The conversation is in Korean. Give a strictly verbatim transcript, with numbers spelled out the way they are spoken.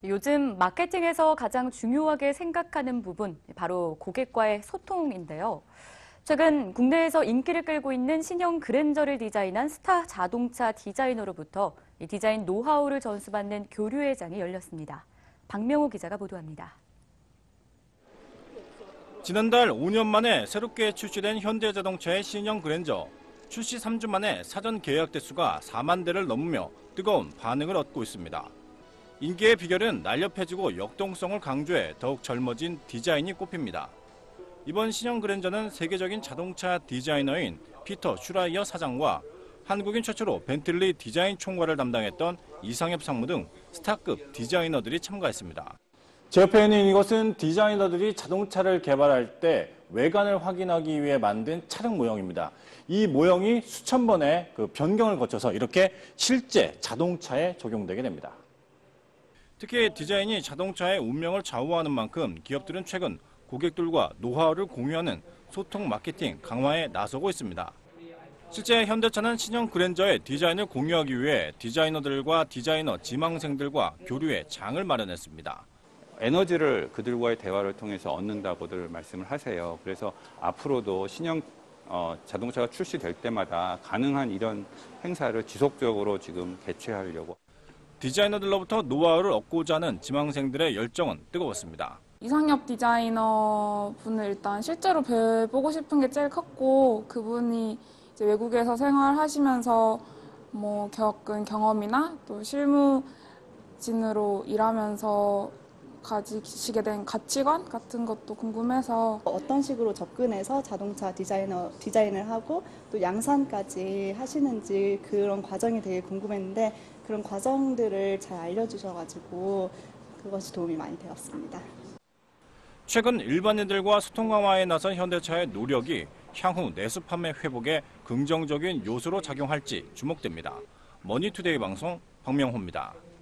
요즘 마케팅에서 가장 중요하게 생각하는 부분, 바로 고객과의 소통인데요. 최근 국내에서 인기를 끌고 있는 신형 그랜저를 디자인한 스타 자동차 디자이너로부터 디자인 노하우를 전수받는 교류회장이 열렸습니다. 박명호 기자가 보도합니다. 지난달 오 년 만에 새롭게 출시된 현대자동차의 신형 그랜저. 출시 삼 주 만에 사전 계약 대수가 사만 대를 넘으며 뜨거운 반응을 얻고 있습니다. 인기의 비결은 날렵해지고 역동성을 강조해 더욱 젊어진 디자인이 꼽힙니다. 이번 신형 그랜저는 세계적인 자동차 디자이너인 피터 슈라이어 사장과 한국인 최초로 벤틀리 디자인 총괄을 담당했던 이상엽 상무 등 스타급 디자이너들이 참가했습니다. 제 옆에 있는 이것은 디자이너들이 자동차를 개발할 때 외관을 확인하기 위해 만든 차량 모형입니다. 이 모형이 수천 번의 그 변경을 거쳐서 이렇게 실제 자동차에 적용되게 됩니다. 특히 디자인이 자동차의 운명을 좌우하는 만큼 기업들은 최근 고객들과 노하우를 공유하는 소통 마케팅 강화에 나서고 있습니다. 실제 현대차는 신형 그랜저의 디자인을 공유하기 위해 디자이너들과 디자이너 지망생들과 교류의 장을 마련했습니다. 에너지를 그들과의 대화를 통해서 얻는다고들 말씀을 하세요. 그래서 앞으로도 신형 어, 자동차가 출시될 때마다 가능한 이런 행사를 지속적으로 지금 개최하려고. 디자이너들로부터 노하우를 얻고자 하는 지망생들의 열정은 뜨거웠습니다. 이상엽 디자이너 분을 일단 실제로 뵈보고 싶은 게 제일 컸고, 그분이 이제 외국에서 생활하시면서 뭐 겪은 경험이나 또 실무진으로 일하면서 가지시게 된 가치관 같은 것도 궁금해서 어떤 식으로 접근해서 자동차 디자이너, 디자인을 하고 또 양산까지 하시는지 그런 과정이 되게 궁금했는데 그런 과정들을 잘 알려주셔가지고 그것이 도움이 많이 되었습니다. 최근 일반인들과 소통 강화에 나선 현대차의 노력이 향후 내수 판매 회복에 긍정적인 요소로 작용할지 주목됩니다. 머니투데이 방송 박명호입니다.